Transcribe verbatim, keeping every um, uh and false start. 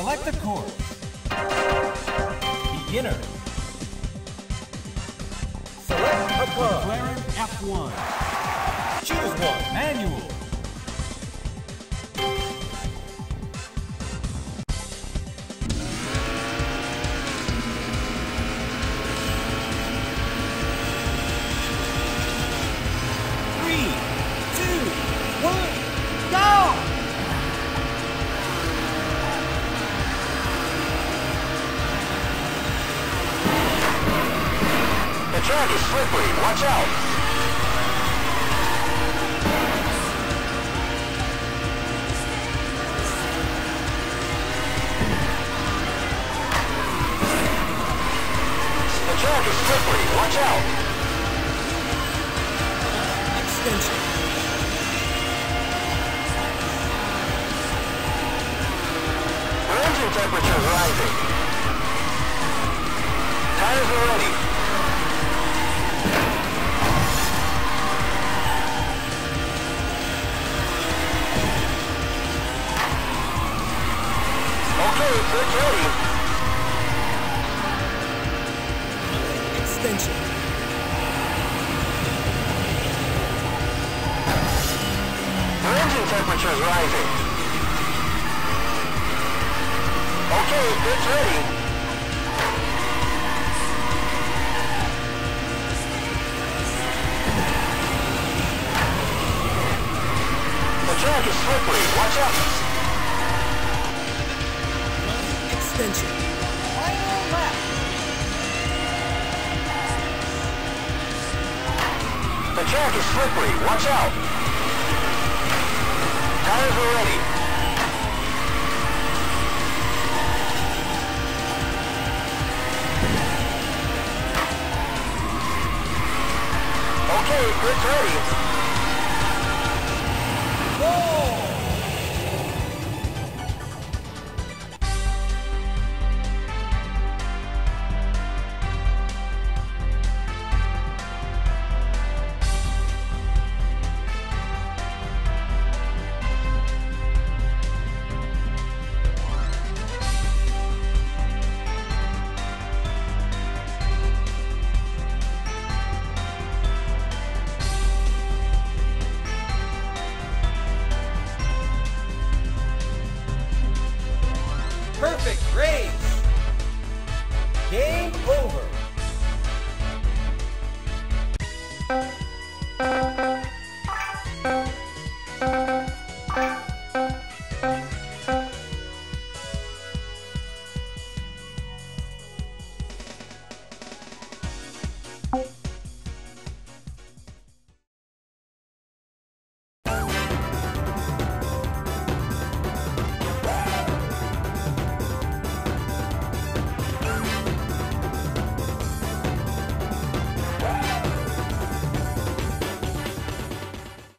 Select a course. Beginner. Select a car. McLaren F one. Choose one. Manual. Three, two, one, go! The track is slippery. Watch out. The track is slippery. Watch out. Extension. The engine temperature is rising. Tires are ready. Okay, it's ready. Extension. The engine temperature is rising. Okay, it's ready. The track is slippery. Watch out. Extension. Final lap. The track is slippery. Watch out. Tires are ready. Okay, it's ready. Perfect race. Game over.